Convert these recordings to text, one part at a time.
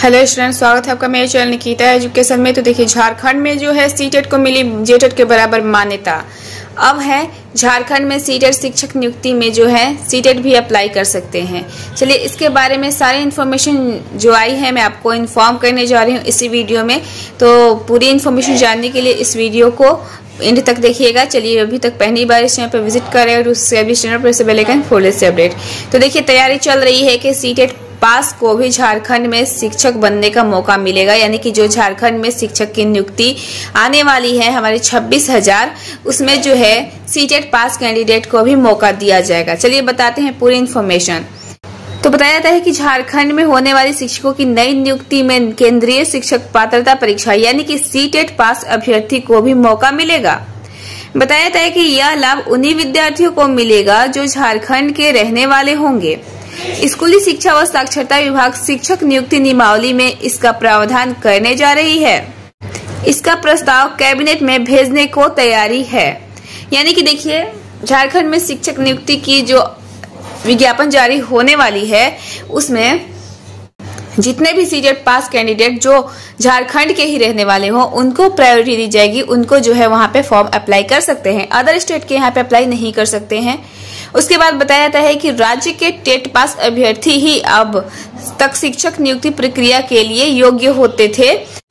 Hello student, स्वागत है आपका मेरे चैनल निकिता एजुकेशन में। तो देखिए, झारखंड में जो है सीटेट को मिली जेटेट के बराबर मान्यता। अब है झारखंड में सीटेट शिक्षक नियुक्ति में जो है सीटेट भी अप्लाई कर सकते हैं। चलिए, इसके बारे में सारी इन्फॉर्मेशन जो आई है मैं आपको इन्फॉर्म करने जा रही हूँ इसी वीडियो में। तो पूरी इन्फॉर्मेशन जानने के लिए इस वीडियो को एंड तक देखिएगा। चलिए, अभी तक पहली बार इस चैनल पर विजिट कर रहे हैं और उससे अभी चैनल पर से bell icon for latest update. तो देखिए, तैयारी चल रही है कि सीटेट पास को भी झारखंड में शिक्षक बनने का मौका मिलेगा, यानी कि जो झारखंड में शिक्षक की नियुक्ति आने वाली है हमारे 26,000, उसमें जो है सीटेट पास कैंडिडेट को भी मौका दिया जाएगा। चलिए बताते हैं पूरी इन्फॉर्मेशन। तो बताया जाता है कि झारखंड में होने वाली शिक्षकों की नई नियुक्ति में केंद्रीय शिक्षक पात्रता परीक्षा यानी कि सीटेट पास अभ्यर्थी को भी मौका मिलेगा। बताया जाता है कि यह लाभ उन्हीं विद्यार्थियों को मिलेगा जो झारखंड के रहने वाले होंगे। स्कूली शिक्षा व साक्षरता विभाग शिक्षक नियुक्ति नियमावली में इसका प्रावधान करने जा रही है। इसका प्रस्ताव कैबिनेट में भेजने को तैयारी है। यानी कि देखिए, झारखंड में शिक्षक नियुक्ति की जो विज्ञापन जारी होने वाली है उसमें जितने भी सीटेट पास कैंडिडेट जो झारखंड के ही रहने वाले हो उनको प्रायोरिटी दी जाएगी। उनको जो है वहां पे फॉर्म अप्लाई कर सकते हैं, अदर स्टेट के यहाँ पे अप्लाई नहीं कर सकते हैं। उसके बाद बताया जाता है कि राज्य के टेट पास अभ्यर्थी ही अब तक शिक्षक नियुक्ति प्रक्रिया के लिए योग्य होते थे।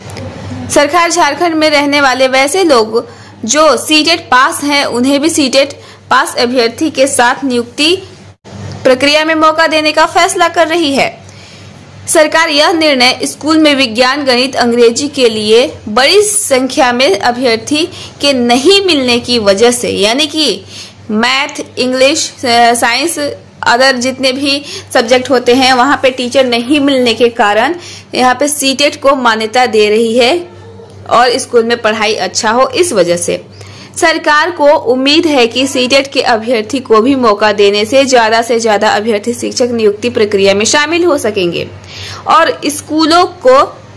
सरकार झारखंड में रहने वाले वैसे लोग जो सीटेट पास हैं उन्हें भी सीटेट पास अभ्यर्थी के साथ नियुक्ति प्रक्रिया में मौका देने का फैसला कर रही है। सरकार यह निर्णय स्कूल में विज्ञान, गणित, अंग्रेजी के लिए बड़ी संख्या में अभ्यर्थी के नहीं मिलने की वजह से, यानी कि मैथ, इंग्लिश, साइंस, अदर जितने भी सब्जेक्ट होते हैं वहां पे टीचर नहीं मिलने के कारण यहाँ पे सीटेट को मान्यता दे रही है और स्कूल में पढ़ाई अच्छा हो। इस वजह से सरकार को उम्मीद है कि सीटेट के अभ्यर्थी को भी मौका देने से ज्यादा अभ्यर्थी शिक्षक नियुक्ति प्रक्रिया में शामिल हो सकेंगे और स्कूलों को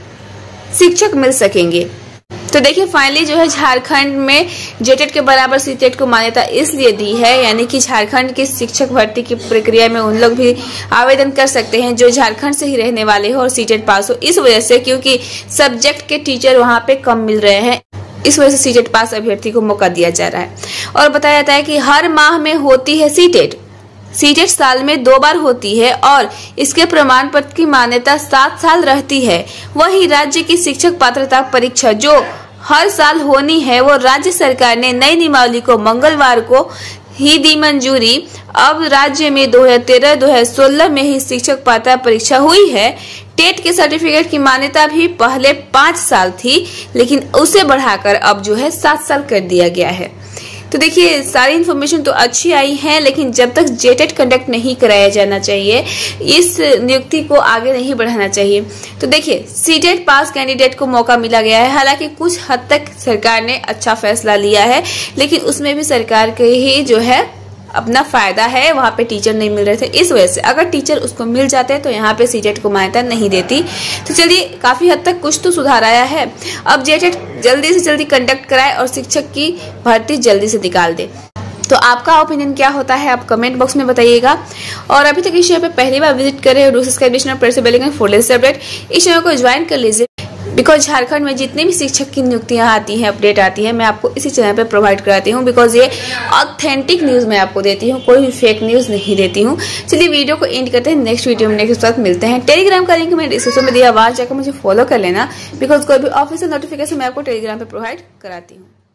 शिक्षक मिल सकेंगे। तो देखिए, फाइनली जो है झारखंड में जेटेट के बराबर सीटेट को मान्यता इसलिए दी है, यानी कि झारखंड की शिक्षक भर्ती की प्रक्रिया में उन लोग भी आवेदन कर सकते हैं जो झारखंड से ही रहने वाले हो और सीटेट पास हो। इस वजह से, क्योंकि सब्जेक्ट के टीचर वहां पे कम मिल रहे हैं, इस वजह से सीटेट पास अभ्यर्थी को मौका दिया जा रहा है। और बताया जाता है कि हर माह में होती है सीटेट साल में 2 बार होती है और इसके प्रमाण पत्र की मान्यता 7 साल रहती है। वहीं राज्य की शिक्षक पात्रता परीक्षा जो हर साल होनी है, वो राज्य सरकार ने नई नियमावली को मंगलवार को ही दी मंजूरी। अब राज्य में 2013-2016 में ही शिक्षक पात्रता परीक्षा हुई है। टेट के सर्टिफिकेट की मान्यता भी पहले 5 साल थी, लेकिन उसे बढ़ाकर अब जो है 7 साल कर दिया गया है। तो देखिए, सारी इन्फॉर्मेशन तो अच्छी आई है, लेकिन जब तक जेटेट कंडक्ट नहीं कराया जाना चाहिए, इस नियुक्ति को आगे नहीं बढ़ाना चाहिए। तो देखिए, सीटेट पास कैंडिडेट को मौका मिला गया है। हालांकि कुछ हद तक सरकार ने अच्छा फैसला लिया है, लेकिन उसमें भी सरकार के ही जो है अपना फायदा है। वहां पे टीचर नहीं मिल रहे थे, इस वजह से अगर टीचर उसको मिल जाते तो यहाँ पे सीटेट को मान्यता नहीं देती। तो चलिए, काफी हद तक कुछ तो सुधार आया है। अब जेटेट जल्दी से जल्दी कंडक्ट कराए और शिक्षक की भर्ती जल्दी से निकाल दे। तो आपका ओपिनियन क्या होता है आप कमेंट बॉक्स में बताइएगा। और अभी तक इस चैनल पे पहली बार विजिट कर रहे हो, प्रेस से bell icon for latest update, इस चैनल को ज्वाइन कर लीजिए। बिकॉज झारखंड में जितने भी शिक्षक की नियुक्तियां आती हैं, अपडेट आती है, मैं आपको इसी चैनल पे प्रोवाइड कराती हूँ। बिकॉज ये ऑथेंटिक न्यूज मैं आपको देती हूँ, कोई भी फेक न्यूज नहीं देती हूँ। चलिए, वीडियो को एंड करते हैं। नेक्स्ट वीडियो में नेक्स्ट साथ मिलते हैं। टेलीग्राम का लिंक मैंने डिस्क्रिप्शन में दिया, आवाज जाकर मुझे फॉलो कर लेना। बिकॉज कोई भी ऑफिशियल नोटिफिकेशन मैं आपको टेलीग्राम पे प्रोवाइड कराती हूँ।